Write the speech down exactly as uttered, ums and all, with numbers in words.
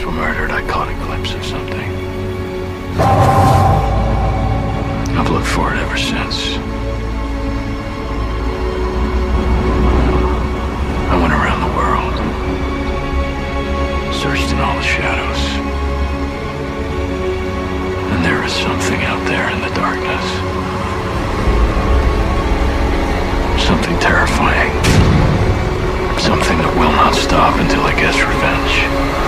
were murdered, I caught a glimpse of something. I've looked for it ever since. I went around the world, searched in all the shadows, and there is something out there in the darkness. Something terrifying. Something that will not stop until it gets revenge.